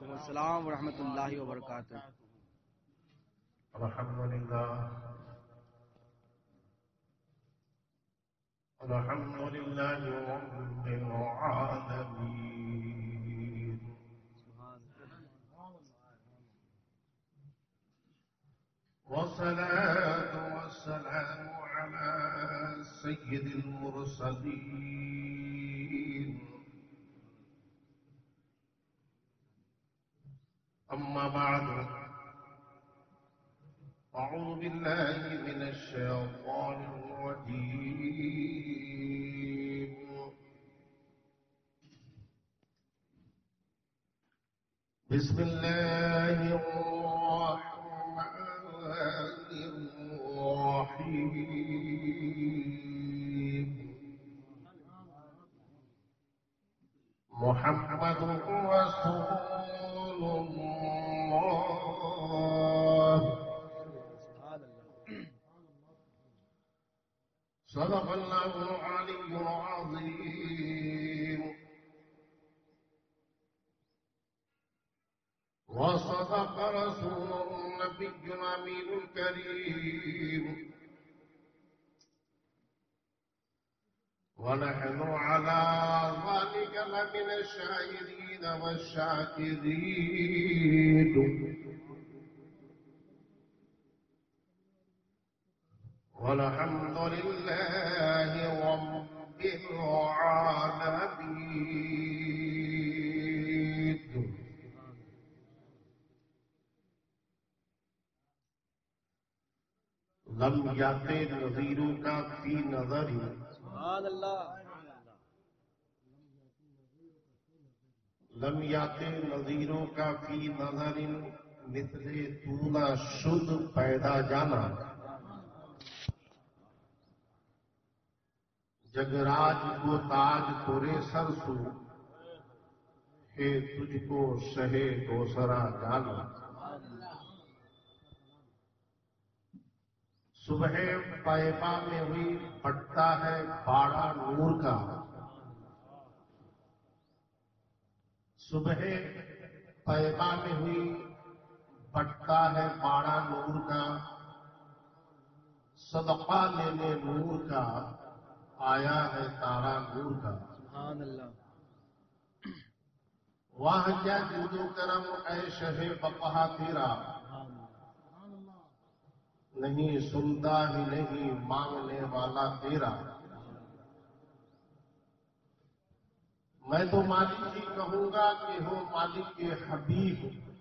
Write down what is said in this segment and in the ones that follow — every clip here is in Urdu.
السلام ورحمۃ اللہ وبرکاتہ. الحمد لله رب العالمين والصلاة والسلام على سيد المرسلين أما بعد أعوذ بالله من الشيطان الرجيم بسم الله الرحمن الرحيم محمد رسول الله صدق الله العلي العظيم وصدق رسول النبي الأمين الكريم ونحن على ذلك لمن الشاهدين والشاكرين والحمد لله رب العالمين. لم یاتے نظیروں کا فی نظری سبحان اللہ. لم یاتے نظیروں کا فی نظر مثل طولہ شد پیدا جانا. جگراج کو تاج تورے سرسو ہے تجھ کو شہے دوسرا جانا. صبح طیبہ میں ہوئی پھٹتا ہے باڑا نور کا. صبح طیبہ میں ہوئی پھٹتا ہے باڑا نور کا. صدقہ لینے نور کا آیا ہے تارا نور کا. سبحان اللہ. واہ کیا جود و کرم اے شہ بقا تیرا. نہیں سنتا ہی نہیں مانگنے والا تیرا. میں تو مالک ہی کہوں گا کہ ہو مالک کے حبیب.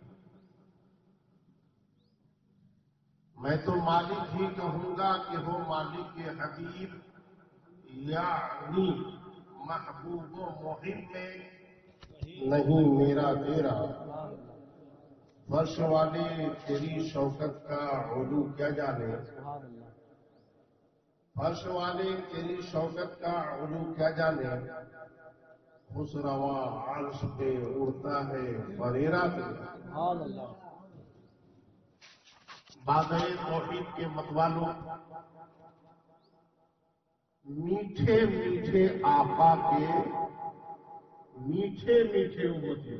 میں تو مالک ہی کہوں گا کہ ہو مالک کے حبیب. یعنی محبوب و محب میں نہیں میرا تیرا. فرش والے تیری شوکت کا علو کیا جانے. فرش والے تیری شوکت کا علو کیا جانے. خسروا عرش پہ اڑتا ہے فریرا تیرا. بادئ توحید کے متوالوں میٹھے میٹھے آقا کے میٹھے میٹھے امتی.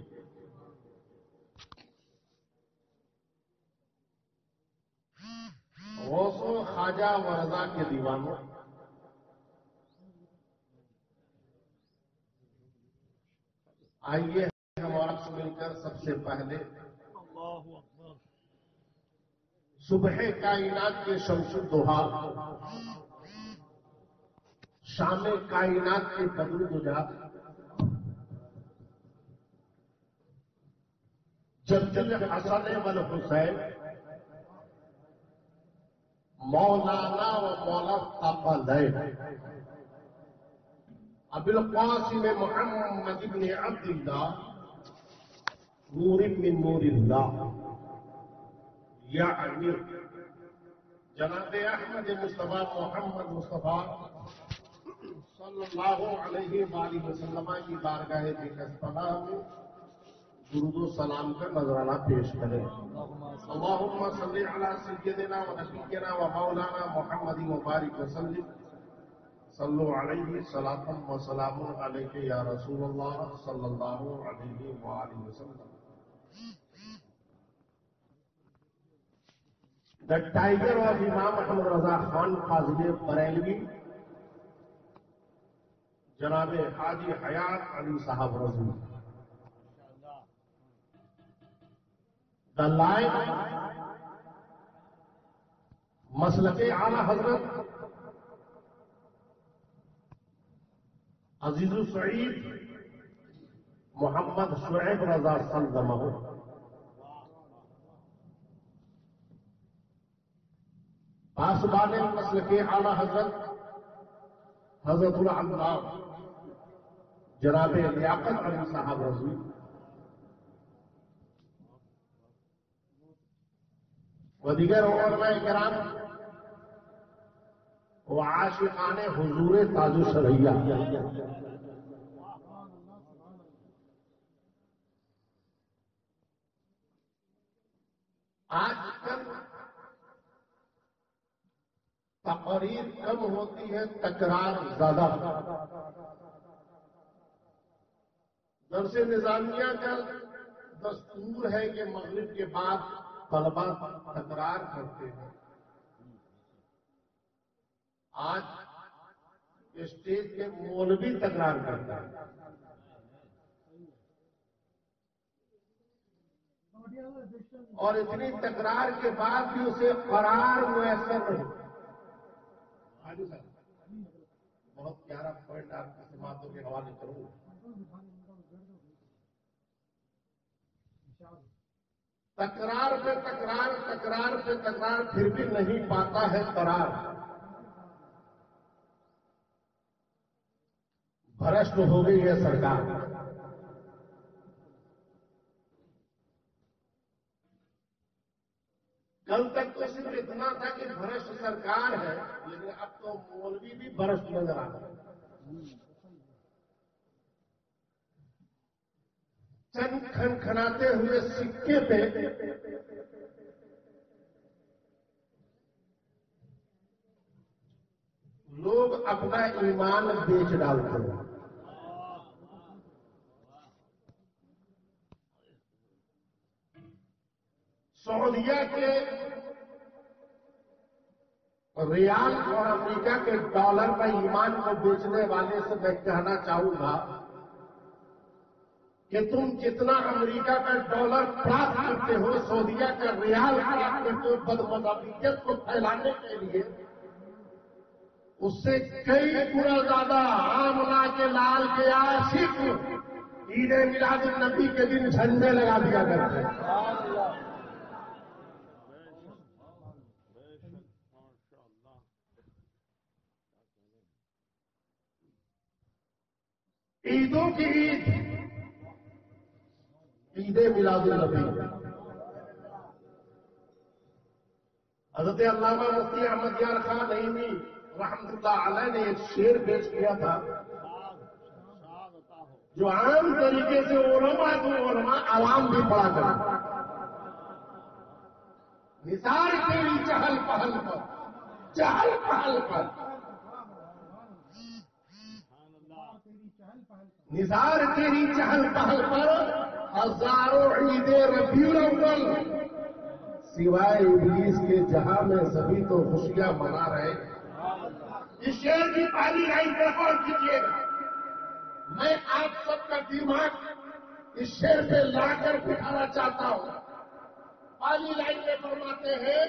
غوث و خواجہ ورضا کے دیوانوں آئیے ہمارا سے مل کر سب سے پہلے صبح کائنات کے شمس الضحیٰ شام کائنات کے بدر الدجا جد الحسن والحسین مولانا و مولا ثقلین ابی القاسم محمد بن عبد اللہ نور من نور اللہ. یعنی جناب احمد مصطفیٰ محمد مصطفیٰ صلی اللہ علیہ وآلہ وسلم کی بارگاہ بکسپنا میں درود و سلام کا نذرانہ پیش کریں. اللہم صلی علی سیدنا و نبینا و مولانا محمد مبارک وسلم. صلو علیہ صلاۃ و سلام علیک یا رسول اللہ صلی اللہ علیہ وآلہ وسلم. The Tiger of Imam Ahmad Raza Khan Fazil Bareilwi, Janabe Haji Hayat Ali Sahab Razi. The Lion, Maslake Ala Hazrat Azizul Saeed Muhammad Shuaib Raza Saldamahu. پاسبان مسلک اعلی حضرت حضرت العلام جناب لیاقت علی صاحب رضوی. و دیگر علماء کرام و عاشقان حضور تاج الشرعیہ. آج کل تقریر کم ہوتی ہے، تکرار زیادہ. درس نظامیہ کا دستور ہے کہ مغرب کے بعد طلبہ تکرار کرتے ہیں. آج اسٹیج کے مولوی تکرار کرتا ہے. اور اتنی تکرار کے بعد بھی اسے قرار میسر نہیں. بہت پیارا پوائنٹ آپ کی سماعتوں کے حوالے کروں. تکرار پہ تکرار، تکرار پہ تکرار، پھر بھی نہیں پاتا ہے قرار. بھرشٹ ہو گئی ہے سرکار. کل تک تو صرف اتنا تھا کہ بھرشٹ سرکار ہے، لیکن اب تو مولوی بھی بھرشٹ نظر آ رہا ہے. چند کھنکھناتے ہوئے سکے پہ لوگ اپنا ایمان بیچ ڈالتے ہیں. سعودیہ کے ریال اور امریکہ کے ڈالر پر ایمان کو بیچنے والے سے میں کہنا چاہوں گا کہ تم جتنا امریکہ کا ڈالر پراپت کرتے ہو، سعودیہ کا ریال پراپت کرتے ہو بدمذہبیت کو پھیلانے کے لیے، اس سے کئی گنا زیادہ آمنہ کے لال کے عاشق عید میلاد النبی کے دن جھنڈے لگا دیا کرتے ہیں. عیدوں کی عید، عید میلاد النبی. حضرت علامہ مفتی احمد یار خان نعیمی رحمت اللہ علیہ نے ایک شعر پیش کیا تھا جو عام طریقے سے علماء عوام بھی پڑھا کرتے. نثار تیری چہل پہل پر، چہل پہل پر، نثار تیری چہل پہل پر ہزاروں عید ربیع الاول، سوائے ابلیس کے جہاں میں سبھی تو خوشیاں منا رہے. اس شعر کی پہلی لائن پہ غور کیجیے گا. میں آپ سب کا دماغ اس شعر پہ لا کر بٹھانا چاہتا ہوں. پہلی لائن میں فرماتے ہیں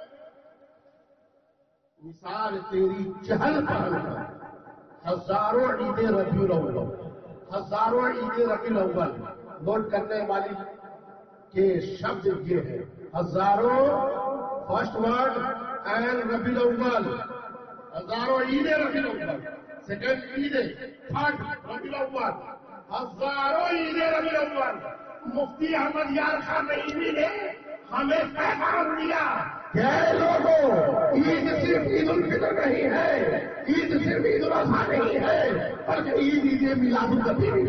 مثال تیری چہل پہل پر ہزاروں عید ربیع الاول، ہزاروں عید ربیع الاول. نوٹ کرنے والی کے شبد یہ ہے ہزاروں فرسٹ ورڈ اینڈ ربیع الاول، ہزاروں عید ربیع الاول، سیکنڈ عید، تھرڈ ربیع الاول، ہزاروں عید ربیع الاول. مفتی احمد یار خان نعیمی نے ہمیں پیغام دیا کہ اے لوگوں، عید صرف عید الفطر نہیں ہے، عید صرف عید الاضحیٰ نہیں ہے، بلکہ عید میلاد النبی ہے.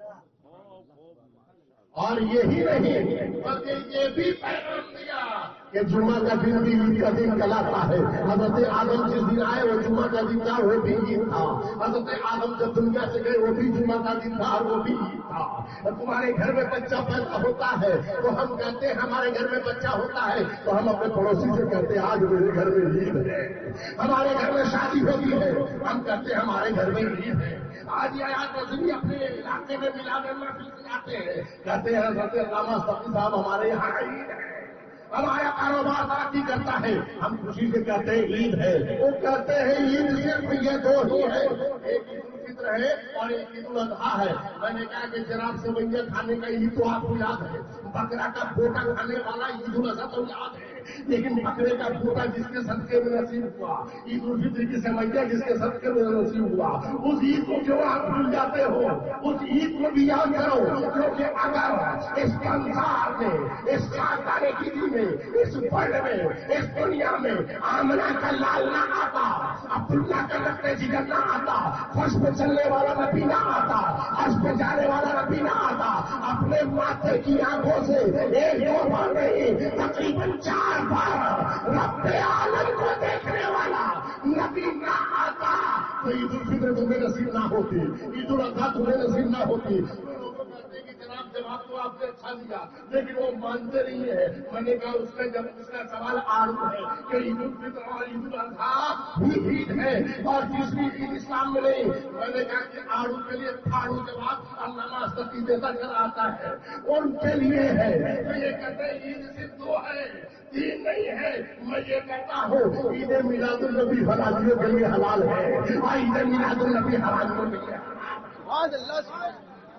اور یہی نہیں بلکہ یہ بھی پیغام دیا کہ جمعہ کا دن بھی عید کا دن کہلاتا ہے. حضرت آدم جس دن آئے وہ جمعہ کا دن تھا، وہ بھی عید تھا. حضرت آدم جب دنیا سے گئے وہ بھی جمعہ کا دن تھا اور وہ بھی عید تھا. تمہارے گھر میں بچہ پیدا ہوتا ہے تو ہم کہتے ہیں ہمارے گھر میں بچہ ہوتا ہے تو ہم اپنے پڑوسی سے کہتے ہیں آج میرے گھر میں عید ہے. ہمارے گھر میں شادی ہوتی ہے ہم کہتے ہیں ہمارے گھر میں عید ہے. آج یہ آدمی اپنے علاقے میں میلاد محفل سکھاتے ہیں، کہتے ہیں حضرت علامہ صفی صاحب ہمارے یہاں عید ہے. ہمارا کاروبار ترقی کرتا ہے ہم خوشی سے کہتے ہیں عید ہے. وہ کہتے ہیں عید صرف یہ دو ہی ہے، ایک عید الفطر ہے اور ایک عید الاضحیٰ ہے. میں نے کہا کہ جناب سوئیاں کھانے کا عید تو آپ کو یاد ہے، بکرا کا پھوٹا کھانے والا عید الاضحیٰ تو یاد ہے، لیکن بکرے کا پھوٹا جس کے صدقے میں نصیب ہوا، عید الفطر کی سوئیاں جس کے صدقے میں نصیب ہوا، اس عید کو کیوں آپ بھول جاتے ہو؟ اس عید کو بھی یاد کرو، کیونکہ اگر اس سنسار میں، اس خاندان کی دن میں، اس ورلڈ میں، اس دنیا میں آمنہ کا لال نہ آتا، عبداللہ کا لگتے جگر نہ آتا، فرش پہ چلنے والا نبی نہ آتا، عرش پہ جانے والا نبی نہ آتا، اپنے ماتھے کی آنکھوں سے ایک دو بار نہیں تقریباً 4 بار رب عالم کو دیکھنے والا نبی نہ آتا تو عید الفطر تمہیں نصیب نہ ہوتی، عید الاضحیٰ تمہیں نصیب نہ ہوتی. جناب جواب تو آپ نے اچھا دیا لیکن وہ مانتے نہیں ہے. میں نے کہا اس کا سوال آڑو ہے کہ عید الفطر اور عید الاضحیٰ بھی عید ہے اور تیسری عید اسلام میں نہیں. میں نے کہا کہ آڑو کے لیے پھاڑو جواب علامہ صفی دیتا چلا آتا ہے، ان کے لیے ہے. تو یہ کہتے ہیں عید صرف 2 ہے، 3 نہیں ہے. میں یہ کہتا ہوں عید میلاد النبی حلالیوں کے لیے حلال ہے اور عید میلاد النبی حرامیوں کے لیے سبحان اللہ.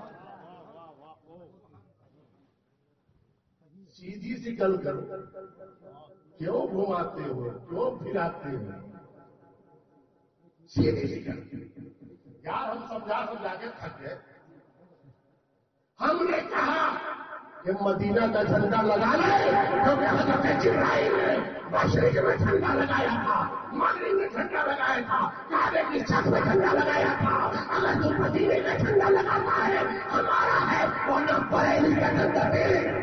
سیدھی سی گل کرو، کیوں گھماتے ہو، کیوں پھراتے ہو؟ سیدھی سی گل. یار ہم سمجھا کے تھک گئے. ہم نے کہا کہ مدینہ کا جھنڈا لگا لے کیونکہ حضرت جبرائیل نے مشرق میں جھنڈا لگایا تھا، مغرب میں جھنڈا لگایا تھا، کعبے کی چھت میں جھنڈا لگایا تھا. اگر تو مدینے کا جھنڈا لگاتا ہے ہمارا ہے، ورنہ بریلی کا جھنڈا ہے.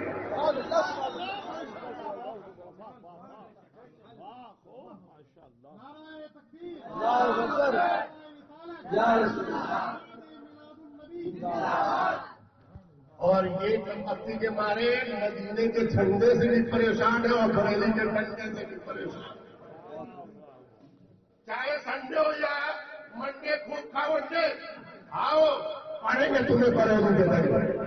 اور یہ کمپنی کے مارے مدینے کے جھنڈے سے بھی پریشان ہے اور بریلی کے جھنڈے سے بھی پریشان. چاہے سنڈے ہو یا منڈے خوب کھاؤ انڈے آؤ پڑھیں گے تمہیں بریلی کے جھنڈے.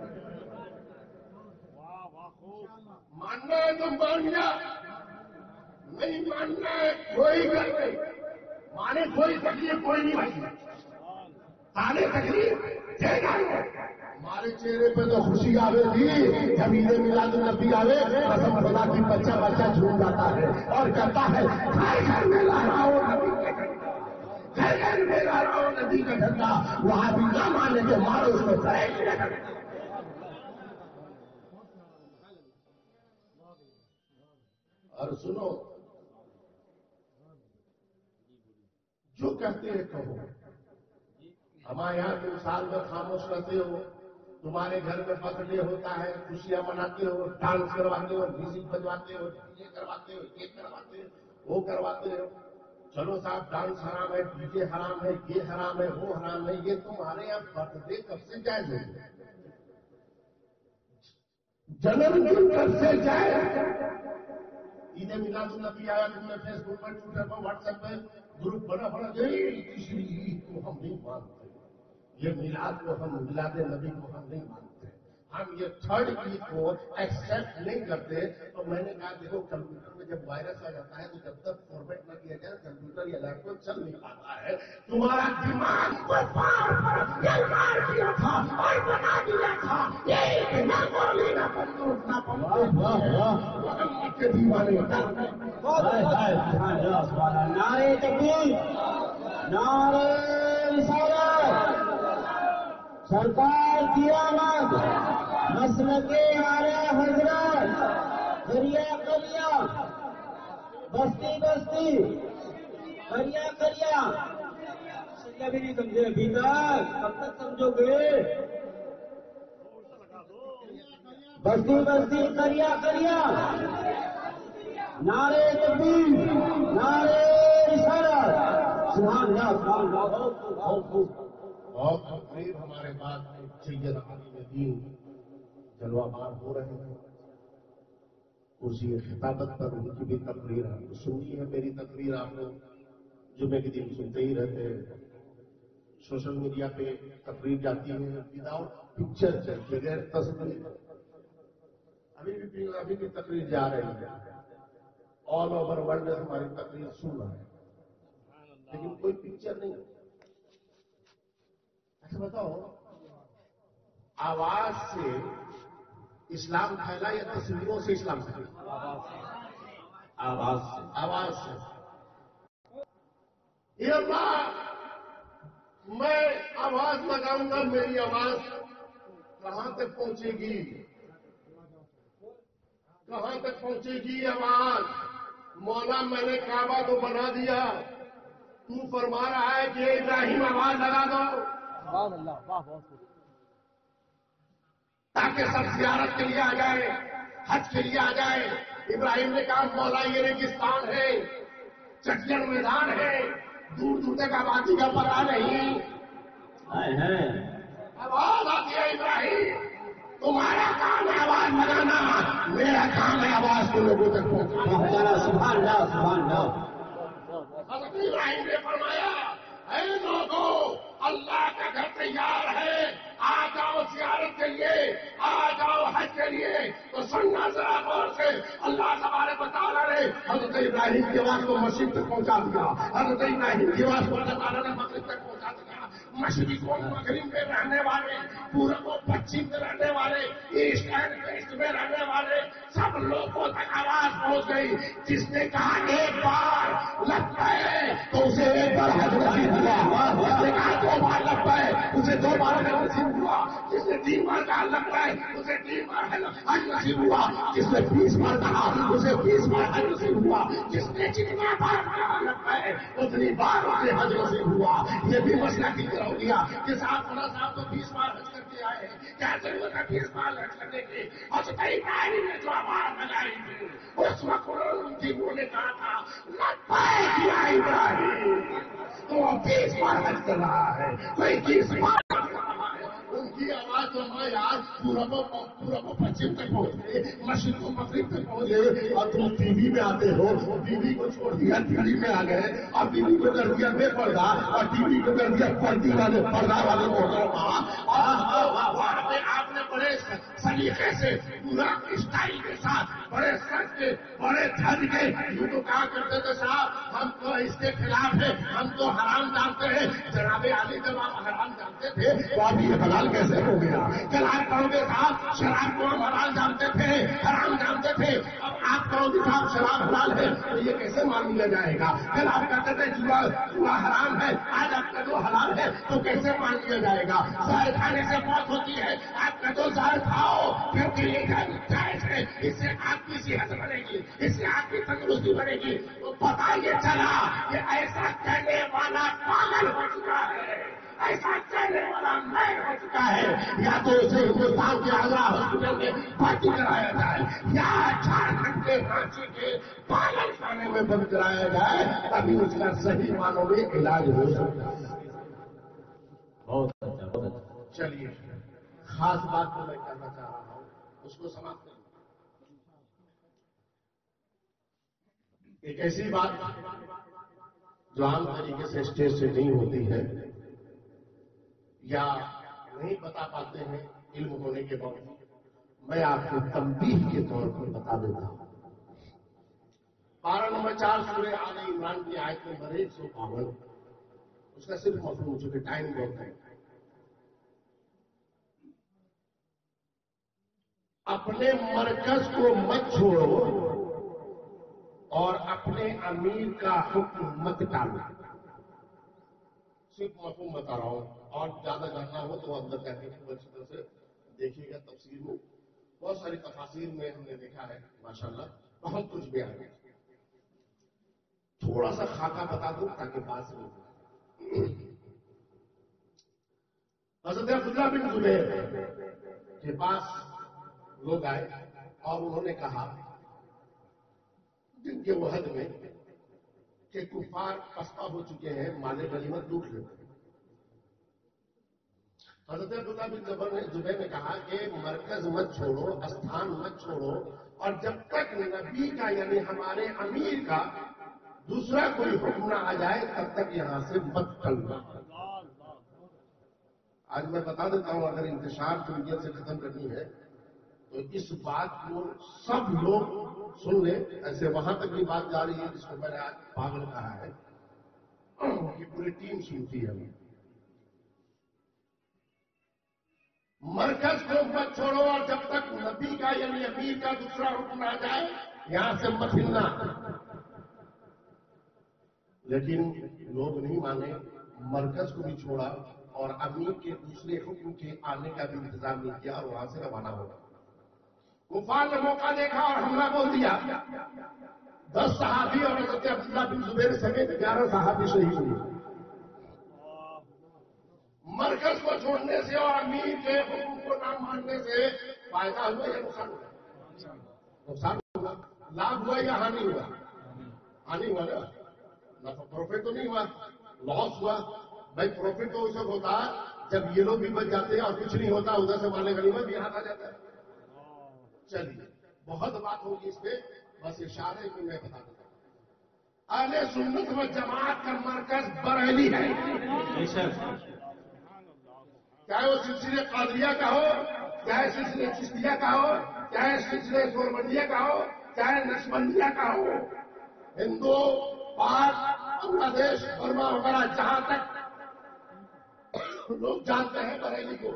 ماننا ہے تو مان جا، نہیں ماننا ہے کوئی گل نہیں. مانے کوئی تکلیف کوئی نہیں بھائی، سارے تکلیف دے گا. ہمارے چہرے پہ تو خوشی آوے تھی جب عید میلاد النبی آوے، قسم خدا کی بچہ بچہ جھوم جاتا ہے اور کہتا ہے گھر گھر میں لا رہا ہوں نبی کا جھنڈا، گھر گھر میں لا رہا ہوں نبی کا جھنڈا. وہاں بھی نہ مانے تو مارو اس کو فرائض. اور سنو جو کہتے ہیں کہو. ہمارے یہاں تم سال میں خاموش رہتے ہو، تمہارے گھر میں برتھ ڈے ہوتا ہے، خوشیاں مناتے ہو، ڈانس کرواتے ہو، میوزک بجواتے ہو، یہ کرواتے ہو، یہ کرواتے ہو، وہ کرواتے ہو. چلو صاحب ڈانس حرام ہے، ڈی جے حرام ہے، یہ حرام ہے، وہ حرام ہے. یہ تمہارے یہاں برتھ ڈے کب سے جائز ہے؟ جنم دن کب سے جائز؟ عید میلاد النبی آیا، تم نے فیس بک پر، ٹویٹر پر، واٹس ایپ پہ گروپ بنا تیسری عید کو ہم نہیں مانتے، یہ میلاد کو ہم میلاد نبی کو ہم نہیں مانتے، ہم یہ 3rd عید کو ایکسپٹ نہیں کرتے. تو میں نے کہا دیکھو کمپیوٹر میں جب وائرس آ جاتا ہے تو جب تک فارمیٹ نہ کیا جائے کمپیوٹر یا لیپ ٹاپ چل نہیں پاتا ہے. تمہارا دماغ کو مار دیا تھا اور بنا دیا تھا یہ نہ بولی نہ بندوق نہ محمد کے دیوانے. نعرے تکبیر، نعرے رسالت، سرکار کی آمد، مسلک اعلیٰ حضرت، کریا کریا، بستی بستی، کریا کریا. بھی نہیں سمجھے ابھی تک، کب تک سمجھو گے؟ بستی بستی، کریا کریا، नारे तकबीर, नारे रिसालत, सुभान अल्लाह, सुभान अल्लाह। बहुत करीब हमारे पास सैयद आलिम दीन जलवाबार हो रहे हैं। कुर्सी खिताबत पर उनकी भी तकरीर आपने सुनी है। मेरी तकरीर आप लोग जुमे के दिन सुनते ही रहते हैं। सोशल मीडिया पे तकरीर जाती है विदाउट पिक्चर, बगैर तस्वीर। अभी भी तकरीर जा रही है। ऑल ओवर वर्ल्ड हमारी तकरीर सुन रहा है, लेकिन कोई पिक्चर नहीं। अच्छा बताओ, आवाज से इस्लाम फैला या तस्वीरों से इस्लाम फैला? आवाज से। आवाज से। ये अल्लाह, मैं आवाज लगाऊंगा, मेरी आवाज कहां तक पहुंचेगी? कहां तक पहुंचेगी आवाज? मौला, मैंने काबा तो बना दिया, तू फरमा रहा है कि इब्राहिम आवाज लगा दो ताकि सब जियारत के लिए आ जाए, हज के लिए आ जाए। इब्राहिम ने कहा मौला, ये रेगिस्तान है, चट्टियां मैदान है, दूर दूर तक आबादी का पता नहीं। आवाज आती है इब्राहिम, तुम्हारा काम है आवाज लगाना, मेरा काम है आवाज को लोगों तक पहुंचाना। सुभान अल्लाह, सुभान अल्लाह। हज़रत इब्राहिम ने फरमाया, ऐ लोगों, अल्लाह का घर तैयार है, आ जाओ जियारत के लिए, आ जाओ हज के लिए। तो सुनना जरा गौर से, अल्लाह तबारक व तआला ने हज़रत इब्राहिम की आवाज को मस्जिद तक पहुंचा दिया। हज़रत इब्राहिम की आवाज को अल्लाह ताला ने मगरिब तक पहुंचा दिया। मशरिक और मगरिब में रहने वाले, पूरब और पश्चिम में रहने वाले, ईस्ट एंड वेस्ट में रहने वाले सब लोगों तक आवाज पहुंच गई। जिसने कहा एक बार लगता है तो उसे एक बार हज नसीब हुआ, जिसने कहा दो बार लगता है उसे दो बार हज नसीब हुआ, जिसने 3 बार कहा लगता है उसे 3 बार हज नसीब हुआ, जिसने 20 बार कहा उसे 20 बार हज नसीब हुआ, जिसने जितना बार कहा लगता है उतनी बार उसे हज नसीब हुआ। ये भी मसला क्लियर हो गया कि साहब मोला साहब तो 20 बार हज करके आए हैं, क्या जरूरत है 20 बार हज करने की? हज़रत इब्राहिम ने जो आवाज लगाई थी उस वक्त उनकी मुंह ने कहा था लब्बैक या इब्राहिम, तो 20 बार हज कर रहा है, कोई 20 बार हज कर रहा है। उनकी आवाज तो मैं यार पूरब पश्चिम तक पहुंच गए, मशरिक को मगरिब तक पहुंच गए। और तुम टीवी में आते हो, टीवी को छोड़ दिया टीवी में आ गए, और टीवी को कर दिया बेपर्दा, और टीवी को कर दिया पर्दा वाले मोहतरमा। वहां पे आपने बड़े सलीके से, पूरा स्टाइल के साथ, बड़े सच के, बड़े धज के यूं तो कहा करते थे साहब हम तो इसके खिलाफ है, हम तो हराम जानते हैं। जनाबे आली जब आप हराम जानते थे तो आप ये हलाल कैसे हो गया? कल आप कहोगे साहब शराब को हम हलाल जानते थे, हराम जानते थे, अब आप कहोगे साहब शराब हलाल है, तो ये कैसे मान लिया जाएगा? कल आप कहते थे जुआ हराम है, आज आप कहते हो हलाल है, तो कैसे मान लिया जाएगा? जहर खाने से मौत होती है, आप कहते हो जहर खाओ क्योंकि ये जायज है, इससे आपकी सेहत बनेगी, इससे आपकी तंदुरुस्ती बनेगी। तो पता ये चला कि ऐसा कहने वाला पागल हो चुका है, ऐसा कहने वाला मैन हो चुका है। या तो उसे हिंदुस्तान के आगरा हॉस्पिटल में भर्ती कराया जाए, या झारखंड के रांची के पागल खाने में बंद कराया जाए, तभी उसका सही मानों में इलाज हो सकता है। बहुत अच्छा, बहुत अच्छा। चलिए, खास बात तो मैं कहना चाह रहा हूं, उसको समाप्त करूं। एक ऐसी बात जो आम तरीके से स्टेज से नहीं होती है या नहीं बता पाते हैं इल्म होने के बावजूद, मैं आपको तंबीह के तौर पर बता देता हूं। पारा नंबर 4 सूरह आल इमरान की आयत नंबर 152, उसका सिर्फ मफहूम, चूंकि टाइम बहुत है। अपने मरकज को मत छोड़ो और अपने अमीर का हुक्म मत टालो। सिर्फ मफहूम बता रहा हूं, और ज्यादा जानना हो तो अंदर जाके अच्छी तरह से देखिएगा। तफसीर में बहुत सारी तफासीर में हमने देखा है, माशाल्लाह बहुत कुछ भी आ गया। थोड़ा सा खाका बता दूं ताकि बात से हज़रत अब्दुल्लाह बिन जुबैर के पास लोग आए और उन्होंने कहा جن کے وحد میں کہ کفار پسپا ہو چکے ہیں، مال غنیمت لوٹ لیتے ہیں۔ حضرت عبداللہ بن زبیر نے کہا کہ مرکز مت چھوڑو، استھان مت چھوڑو، اور جب تک نبی کا یعنی ہمارے امیر کا دوسرا کوئی حکم نہ آ جائے تب تک یہاں سے مت ٹلنا۔ آج میں بتا دیتا ہوں، اگر انتشار دنیا سے ختم کرنی ہے تو اس بات کو سب لوگ سن لیں۔ ایسے وہاں تک بھی بات جا رہی ہے جس کو میں نے آج پاگل کہا ہے کہ پوری ٹیم سنتی ہے۔ مرکز کو مت چھوڑو، اور جب تک نبی کا یعنی امیر کا دوسرا حکم آ جائے یہاں سے مت ہلنا۔ لیکن لوگ نہیں مانے، مرکز کو بھی چھوڑا اور امیر کے دوسرے حکم کے آنے کا بھی انتظام نہیں کیا اور وہاں سے روانہ ہو گیا۔ کفار نے موقع دیکھا اور حملہ بول دیا۔ 10 صحابی اور حضرت عبداللہ بن زبیر سمیت 11 صحابی شہید ہوئے۔ مرکز کو چھوڑنے سے اور امیر کے حکم کو نہ ماننے سے فائدہ ہوا یا نقصان ہوا؟ نقصان ہوا۔ لابھ ہوا یا ہانی ہوا؟ ہانی ہوا نا، نفع پروفٹ تو نہیں ہوا، لاس ہوا۔ بھائی پروفٹ تو اس وقت ہوتا جب یہ لوگ بھی بچ جاتے ہیں اور کچھ نہیں ہوتا، ادھر سے مال غنیمت بھی ہاتھ آ جاتا ہے۔ چلیے بہت بات ہوگی اس پہ، بس اشارے میں بتا دیتا ہوں۔ اہل سنت و جماعت کا مرکز بریلی ہے، چاہے وہ سلسلے قادریہ کا ہو، چاہے سلسلے چشتیہ کا ہو، چاہے سلسلے سورمندیہ کا ہو، چاہے نقشبندیہ کا ہو، ہندو پاک بنگلہ دیش برما وغیرہ جہاں تک لوگ جانتے ہیں بریلی کو،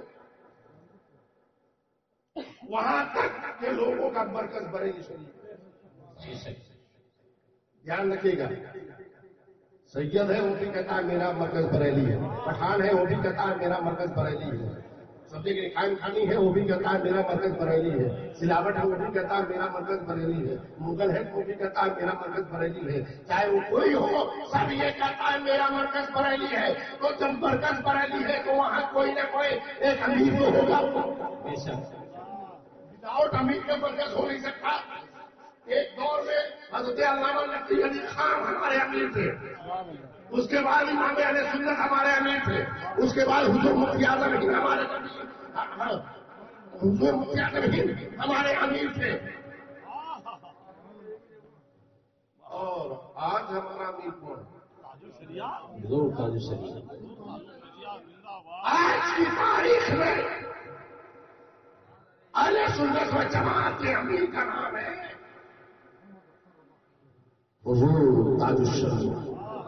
وہاں تک کے لوگوں کا مرکز بریلی شریف ہے۔ دھیان رکھیے گا، سید ہے وہ بھی کہتا ہے میرا مرکز بریلی ہے، پٹھان ہے وہ بھی کہتا ہے میرا مرکز بریلی ہے، سبزی کی قائم خانی ہے وہ بھی کہتا ہے میرا مرکز بریلی ہے، سلاوٹ ہے وہ بھی کہتا ہے میرا مرکز بریلی ہے، مغل ہے وہ بھی کہتا ہے میرا مرکز بریلی ہے، چاہے وہ کوئی ہو سب یہ کہتا ہے میرا مرکز بریلی ہے۔ تو جب مرکز بریلی ہے تو وہاں کوئی نہ کوئی ایک امیر تو ہوگا، وداؤٹ امیر کا مرکز ہو نہیں سکتا۔ ایک دور میں حضرت علامہ نقی علی خان ہمارے امیر تھے، اس کے بعد امام اہل سنت ہمارے امیر تھے، اس کے بعد حضور مفتی اعظم ہند ہمارے حضور مفتی اعظم ہند ہمارے امیر تھے، اور آج ہمارا امیر کون ہے؟ آج کی تاریخ میں اہل سنت و جماعت کے امیر کا نام ہے حضور تاج الشریف۔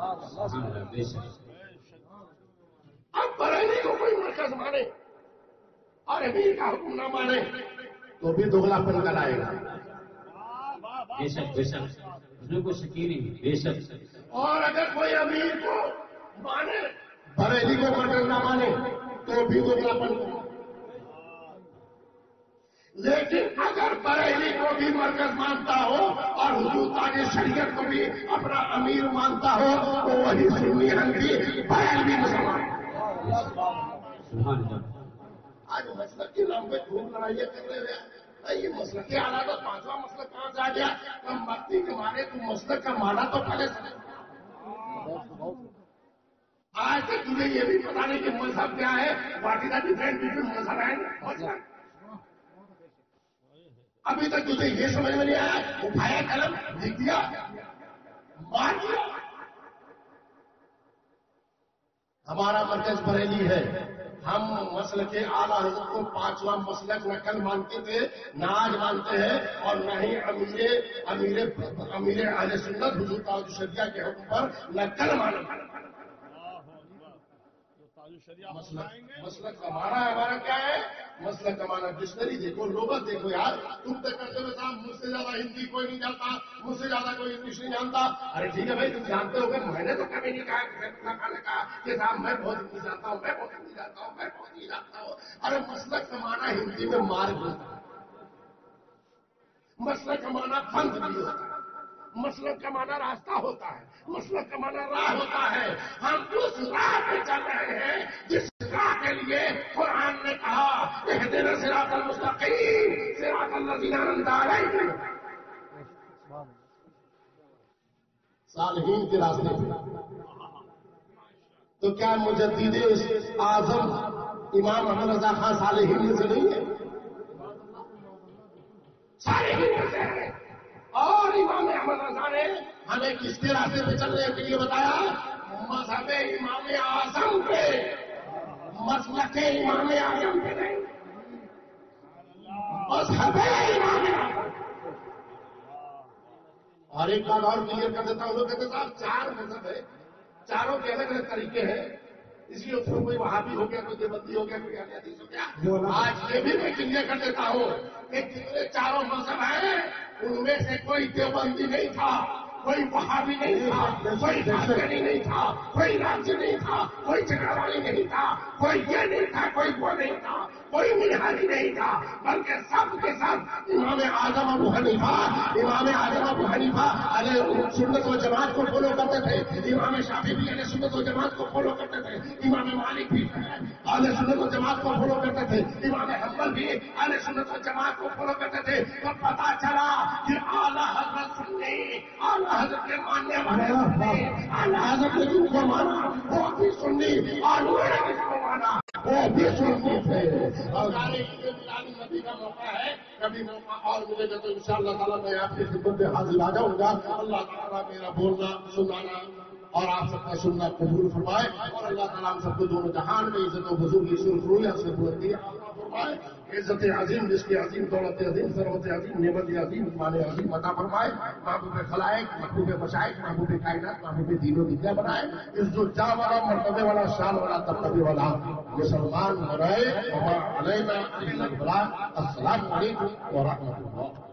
اب بریلی کو کوئی مرکز مانے اور امیر کا حکم نہ مانے تو بھی دگلا پن کر آئے گا، بے شک بے شک، اس میں کوئی شکی نہیں، بے شک۔ اور اگر کوئی امیر کو مانے بریلی کو مرکز نہ مانے تو بھی دگلا پن کر۔ لیکن اگر بریلی کو بھی مرکز مانتا ہو اور حضور تاج شریعت کو بھی اپنا امیر مانتا ہو تو وہی سنی ہنگری بریلوی مسلمان۔ آج مسلک کے نام پہ خوب لڑائیاں کر رہے ہیں، یہ مسلک کے آلہ تو 5واں مسلک کہاں سے آ گیا؟ کم وقتی کے مارے تو مسلک کا مانا تو پہلے سے۔ آج تک تجھے یہ بھی پتا نہیں کہ مذہب کیا ہے، what is the difference between مذہب اینڈ مسلک۔ ابھی تک تجھے یہ سمجھ میں نہیں آیا، اٹھایا قلم لکھ دیا مار دیا۔ ہمارا مرکز بریلی ہے، ہم مسلک اعلیٰ حضرت کو 5واں مسلک نقل مانتے تھے، نہ آج مانتے ہیں، اور نہ ہی امیر اہل سنت حضور تاج الشریعہ کے حکم پر نقل مانتے۔ مسلک کا مانا ہمارا کیا ہے؟ مسلک کا مانا ڈکشنری دیکھو، لغت دیکھو یار، تم تک کرتے ہوئے صاحب مجھ سے زیادہ ہندی کوئی نہیں جانتا، مجھ سے زیادہ کوئی انگلش نہیں جانتا۔ ارے ٹھیک ہے بھائی، تم جانتے ہو کہ میں نے تو کبھی نہیں کہا کہ صاحب میں بہت ہندی جانتا ہوں، میں بہت ہندی جانتا ہوں، میں بہت ہندی جانتا ہوں۔ ارے مسلک کا مانا ہندی میں مارگ ہوتا ہے، مسلک کا مانا پنتھ بھی ہوتا ہے، مسلک کا مانا راستہ ہوتا ہے، مسلک کا مانا راہ ہوتا ہے۔ ہم اس راہ پہ چل رہے ہیں جس راہ کے لیے قرآن نے کہا اہدنا صراط المستقیم صراط الذین انعمت علیہم۔ صالحین کے راستے پہ. تو کیا مجدد اعظم امام احمد رضا خان صالحین میں سے نہیں ہے؟ صالحین میں سے ہے. اور امام احمد رضا نے ہمیں کس کے راستے پہ چلنے کے لیے بتایا؟ مذہب امام اعظم پہ، مسلک امام اعظم پہ نہیں، مذہب امام اعظم. اور ایک بات اور کلیئر کر دیتا ہوں، لوگ کہتے صاحب 4 مذہب ہے، چاروں کے الگ الگ طریقے ہیں، اس لیے اس میں کوئی وہابی ہو گیا، کوئی دیوبندی ہو گیا، کوئی اہل حدیث ہو گیا. آج یہ بھی میں کلیئر کر دیتا ہوں کہ جتنے چاروں مذہب ہیں ان میں سے کوئی دیوبندی نہیں تھا، کوئی وہابی نہیں تھا، کوئی قادری نہیں تھا، کوئی رافضی نہیں تھا، کوئی چکراوالی نہیں تھا، کوئی یہ نہیں تھا، کوئی وہ نہیں تھا، کوئی منہاجی نہیں تھا، بلکہ سب کے ساتھ امام اعظم ابو حنیفہ اہل سنت و جماعت کو فالو کرتے تھے. امام شافعی بھی اہل سنت و جماعت کو فالو کرتے تھے. امام مالک بھی اہل سنت و جماعت کو فالو کرتے تھے. امام حنبل بھی اہل سنت و جماعت کو فالو کرتے تھے. تو پتا چلا کہ اعلیٰ حضرت سنی، اعلیٰ حضرت کے ماننے والے سنی، اعلیٰ حضرت نے جن کو مانا وہ بھی سنی، اور انہوں نے جن کو مانا وہ بھی سنی تھے. اور نبی کا موقع ہے، کبھی موقع اور ملے گا تو انشاءاللہ تعالیٰ میں آپ کی خدمت میں حاضر آ جاؤں گا. اللہ تعالیٰ میرا بولنا سنانا اور آپ سب کا سننا قبول فرمائے، اور اللہ تعالیٰ ہم سب کو دونوں جہان میں عزت و بزرگی سرخرویہ سے بلندی عطا فرمائے. عزت عظیم، جس کی عظیم، دولت عظیم، ثروت عظیم، نعمت عظیم، ایمان عظیم عطا فرمائے. محبوب خلائق، محبوب مشائق، محبوب کائنات، محبوب دین و دنیا بنائے. اس جو جا والا، مرتبے والا، شان والا، ترتبے والا مسلمان بنائے. وما علینا الا البلاغ. السلام علیکم ورحمۃ اللہ.